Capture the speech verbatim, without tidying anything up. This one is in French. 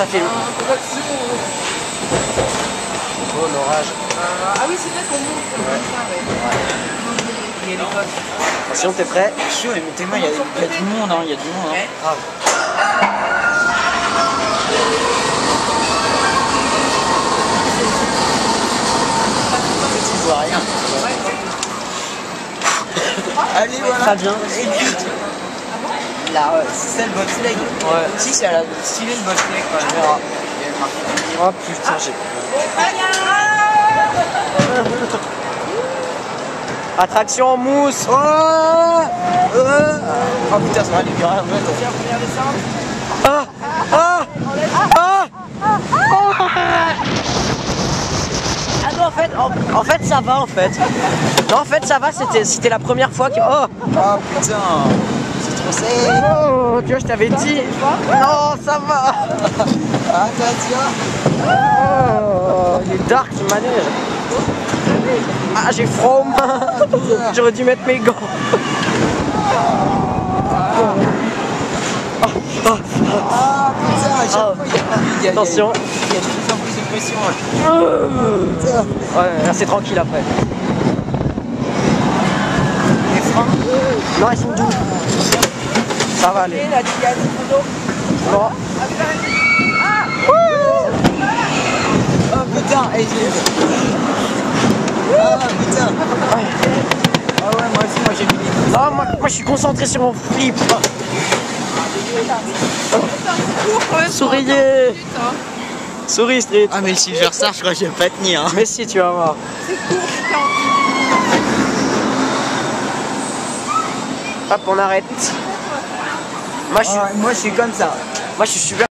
ça filme. Oh l'orage. Euh, ah oui, c'est vrai qu'on monte comme Ouais. ça, ouais. Ouais. Il y a les potes. Attention, t'es prêt? Chaud, mais tellement il y a, il y a du monde, hein, il y a du monde. Hein. Ouais. Grave. Tu vois rien. Allez, voilà. Très bien. Et vite. Là, ouais, c'est ça le bobsleigh. Ouais. Si, ça a l'air stylé le bobsleigh quand Tu même. verras. Il y a le marqué. Oh putain, j'ai. Attraction en mousse. Oh, Euh... Oh putain, ça va aller bien. Tiens, première descente. ah, ah, ah, ah non, en fait, en, en fait ça va en fait. Non, en fait ça va, c'était c'était la première fois que. Oh, Oh putain, c'est trop sec. oh, tu vois, je t'avais dit. Non, ça va. Attention. Oh, il est dark, il manège. Ah, j'ai froid aux mains. J'aurais dû mettre mes gants. Ah putain, à chaque Ah. fois il y a, il y a, Attention. il y a, il y a de plus en plus de pression. Là. Putain. Ouais, là c'est tranquille après. Les freins. Non, ils sont doux. Ça va aller. Et la tigane, Bon. Oh putain, et j'ai... Ah putain. Ah ouais, moi aussi, moi j'ai mis les coups. Non, moi, moi je suis concentré sur mon flip. Souriez. Souris, Street. Ah mais si je ressors, je crois que je vais pas tenir. Hein. Mais si, tu vas voir. c'est court, c'est en Hop, on arrête. Moi je suis, Ah, moi je suis comme ça. moi, je suis super.